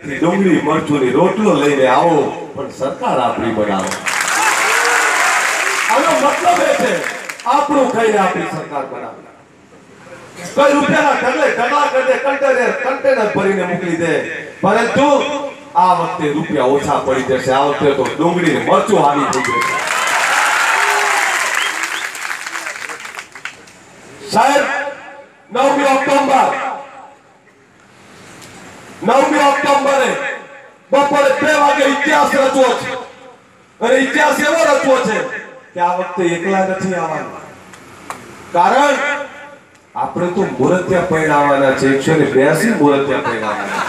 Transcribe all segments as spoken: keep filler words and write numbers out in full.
થી ડુંગળી મરચુની રોટલો લઈને આવો પણ સરકાર આપણી બનાવો આનો મતલબ એ છે આપણું ખાઈને આપણી સરકાર બનાવે કઈ રૂપિયાના ઢગલે ઢગલા કરી દે કન્ટેનર કન્ટેનર ભરીને મોકલી દે પરંતુ આ વખતે રૂપિયા ઓછા પડી જશે આ વખતે તો ડુંગળી ને મરચું હાવી થઈ જશે સાહેબ નવમી ઓક્ટોબર નવમી ઓક્ટોબરે બપોરે બે વાગે ઇતિહાસ રચવો છે અને ઇતિહાસ એવો રચવો છે કે આ વખતે એકલા નથી આવવાના કારણ આપણે તો મૂર્તિયા પહેરાવાના છે એકસો ને બ્યાસી મૂર્તિયા પહેરાવાના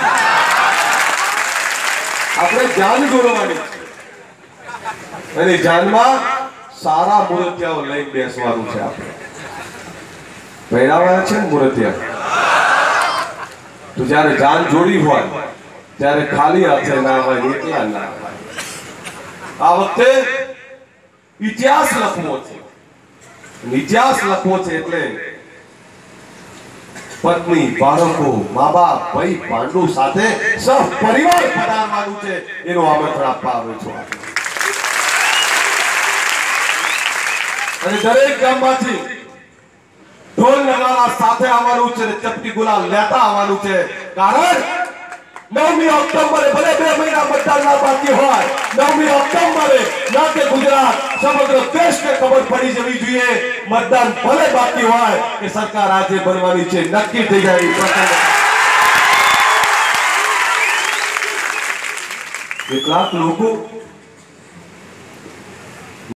આપણે જાન જોડવાની અને જાનમાં સારા મૂર્તિયાઓ લઈને બેસવાનું છે આપણે પહેરાવાના છે ને મૂર્તિયા તો જ્યારે જાન જોડી હોય ત્યારે ખાલી હાથે ના હોય એકલા ના હોય આ વખતે ઇતિહાસ લખવો છે ઇતિહાસ લખવો છે એટલે પત્ની બાળકો મા બાપ ભાઈ પાંડુ સાથે સહ પરિવાર પધારવાનું છે એનું આમંત્રણ આપવા આવ્યો છું અને દરેક ગામમાંથી ઢોલ નગારા સાથે આવવાનું છે ચપટી ગુલાલ લેતા આવવાનું છે કારણ નવમી ઓક્ટોબરે ભલે બે મહિના મતદાનના બાકી હોય નવમી ઓક્ટોબરે ના કે ગુજરાત સમગ્ર દેશને ખબર પડી જવી જોઈએ મતદાન ભલે બાકી હોય કે સરકાર આજે બનવાની છે નક્કી થઈ જાય કેટલાક લોકો